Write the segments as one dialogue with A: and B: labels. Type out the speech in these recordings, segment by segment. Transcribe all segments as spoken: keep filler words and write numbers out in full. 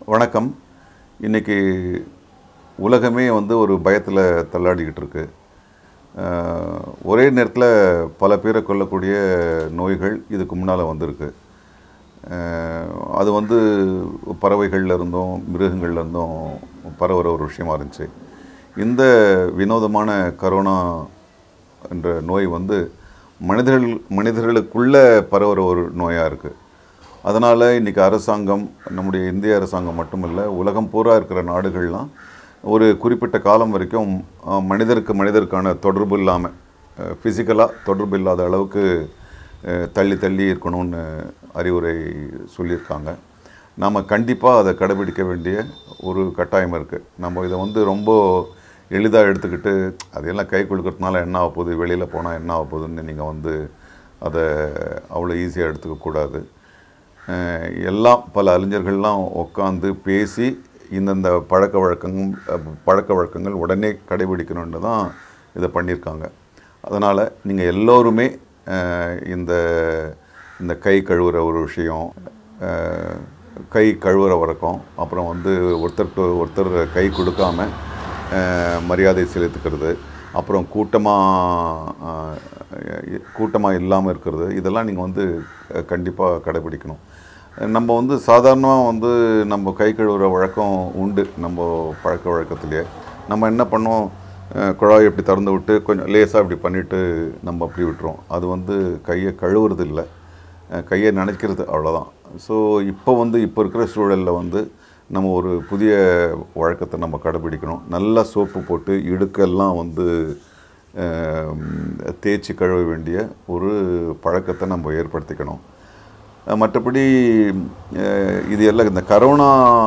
A: வணக்கம். இன்றைக்கி உலகமே வந்து ஒரு பயத்தில் தள்ளாடிக்கிட்டு இருக்கு. ஒரே நேரத்தில் பல பேரை கொல்லக்கூடிய நோய்கள் இதுக்கு முன்னால் வந்திருக்கு. அது வந்து பறவைகள்ல இருந்தும் மிருகங்கள்ல இருந்தும் பரவுற ஒரு விஷயமா இருந்துச்சு. இந்த வினோதமான கரோனா என்ற நோய் வந்து மனிதர்கள் மனிதர்களுக்குள்ளே பரவுற ஒரு நோயாக இருக்குது. அதனால் இன்றைக்கி அரசாங்கம், நம்முடைய இந்திய அரசாங்கம் மட்டுமில்லை, உலகம் பூரா இருக்கிற நாடுகள்லாம் ஒரு குறிப்பிட்ட காலம் வரைக்கும் மனிதருக்கு மனிதருக்கான தொடர்பு இல்லாமல், ஃபிசிக்கலாக தொடர்பு இல்லாத அளவுக்கு தள்ளி தள்ளி இருக்கணும்னு அறிவுரை சொல்லியிருக்காங்க. நாம் கண்டிப்பாக அதை கடைபிடிக்க வேண்டிய ஒரு கட்டாயம் இருக்குது. நம்ம இதை வந்து ரொம்ப எளிதாக எடுத்துக்கிட்டு அதையெல்லாம் கை கொடுக்கறதுனால என்ன ஆக போகுது, வெளியில் போனால் என்ன ஆக போகுதுன்னு நீங்கள் வந்து அதை அவ்வளோ ஈஸியாக எடுத்துக்கக்கூடாது. எல்லாம் பல அறிஞர்கள்லாம் உட்காந்து பேசி இந்தந்த பழக்க வழக்கங்கள் பழக்க வழக்கங்கள் உடனே கடைபிடிக்கணுன்னு தான் இதை பண்ணியிருக்காங்க. அதனால் நீங்கள் எல்லோருமே இந்த இந்த கை கழுவுற ஒரு விஷயம், கை கழுவுற வழக்கம், அப்புறம் வந்து ஒருத்தருக்கு ஒருத்தர் கை கொடுக்காம மரியாதை செலுத்துக்கிறது, அப்புறம் கூட்டமாக கூட்டமாக இல்லாமல் இருக்கிறது, இதெல்லாம் நீங்கள் வந்து கண்டிப்பாக கடைபிடிக்கணும். நம்ம வந்து சாதாரணமாக வந்து நம்ம கை கழுவுற வழக்கம் உண்டு நம்ம பழக்க வழக்கத்திலேயே. நம்ம என்ன பண்ணோம், குழாயை இப்படி திறந்து விட்டு கொஞ்சம் லேசாக இப்படி பண்ணிவிட்டு நம்ம அப்படி விட்டுறோம். அது வந்து கையை கழுவுறது இல்லை, கையை நினைக்கிறது, அவ்வளோதான். ஸோ இப்போ வந்து இப்போ இருக்கிற சூழலில் வந்து நம்ம ஒரு புதிய வழக்கத்தை நம்ம கடைபிடிக்கணும். நல்லா சோப்பு போட்டு இடுக்கெல்லாம் வந்து தேய்ச்சி கழுவ வேண்டிய ஒரு பழக்கத்தை நம்ம ஏற்படுத்திக்கணும். மற்றபடி இது எல்லாம் இந்த கரோனா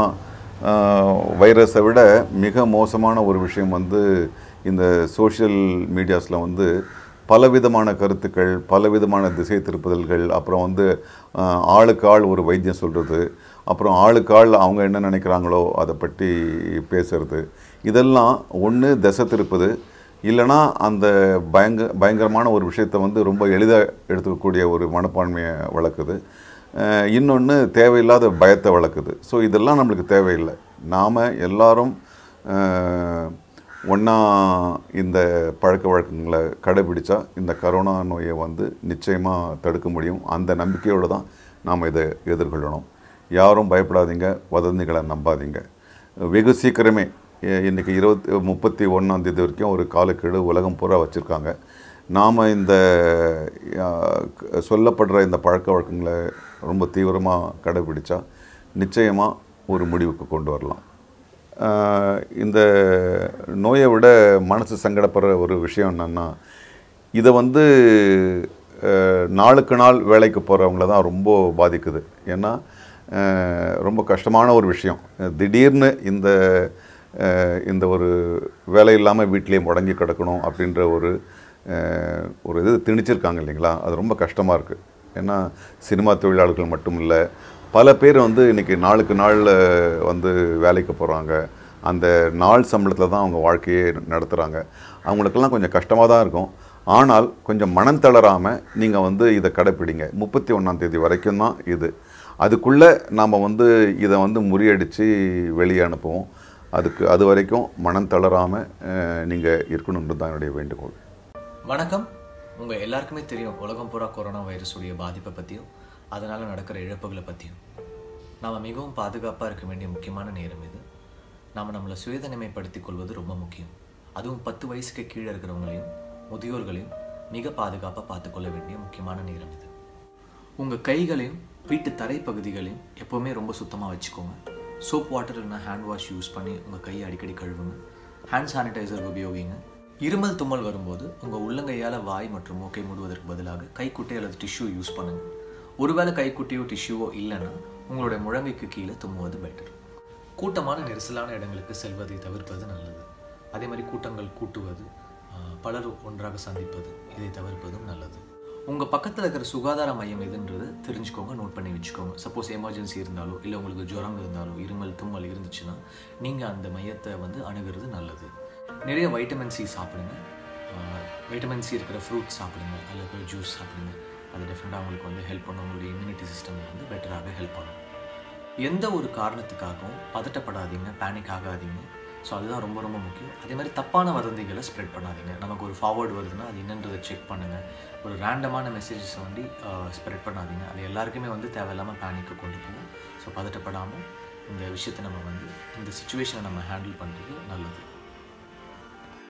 A: வைரஸை விட மிக மோசமான ஒரு விஷயம் வந்து இந்த சோஷியல் மீடியாஸில் வந்து பலவிதமான கருத்துக்கள், பலவிதமான திசை திருப்புதல்கள், அப்புறம் வந்து ஆளுக்கு ஆள் ஒரு வைத்தியம் சொல்கிறது, அப்புறம் ஆளுக்கு ஆள் அவங்க என்ன நினைக்கிறாங்களோ அதை பற்றி பேசுகிறது, இதெல்லாம் ஒன்று திசை திருப்புது, இல்லைனா அந்த பயங்க பயங்கரமான ஒரு விஷயத்தை வந்து ரொம்ப எளிதாக எடுத்துக்கக்கூடிய ஒரு மனப்பான்மையை வளர்க்குது. இன்னொன்று தேவையில்லாத பயத்தை வளர்க்குது. ஸோ இதெல்லாம் நம்மளுக்கு தேவையில்லை. நாம் எல்லாரும் ஒன்றா இந்த பழக்க வழக்கங்களை கடைபிடிச்சா இந்த கரோனா நோயை வந்து நிச்சயமாக தடுக்க முடியும். அந்த நம்பிக்கையோடு தான் நாம் இதை எதிர்கொள்ளணும். யாரும் பயப்படாதீங்க, வதந்திகளை நம்பாதீங்க. வெகு சீக்கிரமே இன்றைக்கி இருபத்தி முப்பத்தி ஒன்றாந்தேதி வரைக்கும் ஒரு காலக்கெடு உலகம் பூரா வச்சுருக்காங்க. நாம் இந்த சொல்லப்படுற இந்த பழக்க வழக்கங்களை ரொம்ப தீவிரமாக கடைபிடிச்சா நிச்சயமாக ஒரு முடிவுக்கு கொண்டு வரலாம். இந்த நோயை விட மனசு சங்கடப்படுற ஒரு விஷயம் என்னென்னா, இதை வந்து நாளுக்கு நாள் வேலைக்கு போகிறவங்கள தான் ரொம்ப பாதிக்குது. ஏன்னா ரொம்ப கஷ்டமான ஒரு விஷயம். திடீர்னு இந்த இந்த ஒரு வேலை இல்லாமல் வீட்டிலேயே முடங்கி கிடக்கணும் அப்படின்ற ஒரு ஒரு இது திணிச்சிருக்காங்க இல்லைங்களா, அது ரொம்ப கஷ்டமாக இருக்குது. ஏன்னா சினிமா தொழிலாளர்கள் மட்டும் இல்லை, பல பேர் வந்து இன்றைக்கி நாளுக்கு நாள் வந்து வேலைக்கு போகிறாங்க. அந்த நாள் சம்பளத்தில் தான் அவங்க வாழ்க்கையே நடத்துகிறாங்க. அவங்களுக்கெல்லாம் கொஞ்சம் கஷ்டமாக தான் இருக்கும். ஆனால் கொஞ்சம் மனம் தளராமல் நீங்கள் வந்து இதை கடைப்பிடிங்க. முப்பத்தி ஒன்றாந்தேதி வரைக்கும் தான் இது. அதுக்குள்ளே நாம் வந்து இதை வந்து முறியடித்து வெளியே அனுப்புவோம். அதுக்கு அது வரைக்கும் மனம் தளராமல் நீங்கள் இருக்கணுன்றது தான் என்னுடைய வேண்டுகோள்.
B: வணக்கம். உங்கள் எல்லாருக்குமே தெரியும் உலகம் பூரா கொரோனா வைரஸுடைய பாதிப்பை பற்றியும் அதனால் நடக்கிற இழப்புகளை பற்றியும். நாம் மிகவும் பாதுகாப்பாக இருக்க வேண்டிய முக்கியமான நேரம் இது. நாம் நம்மளை சுயதனிமைப்படுத்திக் கொள்வது ரொம்ப முக்கியம். அதுவும் பத்து வயசுக்கு கீழே இருக்கிறவங்களையும் முதியோர்களையும் மிக பாதுகாப்பாக பார்த்துக்கொள்ள வேண்டிய முக்கியமான நேரம் இது. உங்கள் கைகளையும் வீட்டு தரை பகுதிகளையும் எப்போவுமே ரொம்ப சுத்தமாக வச்சுக்கோங்க. சோப் வாட்டர் இல்லைனா ஹேண்ட் வாஷ் யூஸ் பண்ணி உங்கள் கையை அடிக்கடி கழுவுங்க. Hand sanitiser உபயோகிங்க. இருமல் தும்மல் வரும்போது உங்கள் உள்ளங்கையால் வாய் மற்றும் மூக்கை மூடுவதற்கு பதிலாக கைக்குட்டை அல்லது டிஷ்யூ யூஸ் பண்ணுங்கள். ஒருவேளை கைக்குட்டையோ டிஷ்யூவோ இல்லைன்னா உங்களுடைய முழங்கைக்கு கீழே தும்முவது பெட்டர். கூட்டமான நெரிசலான இடங்களுக்கு செல்வதை தவிர்ப்பது நல்லது. அதே மாதிரி கூட்டங்கள் கூட்டுவது, பலர் ஒன்றாக சந்திப்பது, இதை தவிர்ப்பதும் நல்லது. உங்கள் பக்கத்தில் இருக்கிற சுகாதார மையம் எதுன்றது தெரிஞ்சுக்கோங்க, நோட் பண்ணி வச்சுக்கோங்க. சப்போஸ் எமர்ஜென்சி இருந்தாலோ இல்லை உங்களுக்கு ஜுரம் இருந்தாலோ இருமல் தும்மல் இருந்துச்சுன்னா நீங்கள் அந்த மையத்தை வந்து அணுகிறது நல்லது. நிறைய வைட்டமின் சி சாப்பிடுங்க. வைட்டமின் சி இருக்கிற ஃப்ரூட்ஸ் சாப்பிடுங்க அல்லது ஜூஸ் சாப்பிடுங்க. அது டெஃபினட்டாக உங்களுக்கு வந்து ஹெல்ப் பண்ணும். உங்களுடைய இம்யூனிட்டி சிஸ்டம் வந்து பெட்டராக ஹெல்ப் பண்ணும். எந்த ஒரு காரணத்துக்காகவும் பதட்டப்படாதீங்க, பேனிக் ஆகாதீங்க. ஸோ அதுதான் ரொம்ப ரொம்ப முக்கியம். அதே மாதிரி தப்பான வதந்திகளை ஸ்ப்ரெட் பண்ணாதீங்க. நமக்கு ஒரு ஃபார்வர்டு வருதுன்னா அது என்னன்றதை செக் பண்ணுங்கள். ஒரு ரேண்டமான மெசேஜஸை வந்து ஸ்ப்ரெட் பண்ணாதீங்க. அது எல்லாருக்குமே வந்து தேவையில்லாமல் பேனிக்கு கொண்டு போகும். ஸோ பதட்டப்படாமல் இந்த விஷயத்தை நம்ம வந்து இந்த சுச்சுவேஷனை நம்ம ஹேண்டில் பண்ணுறது நல்லது.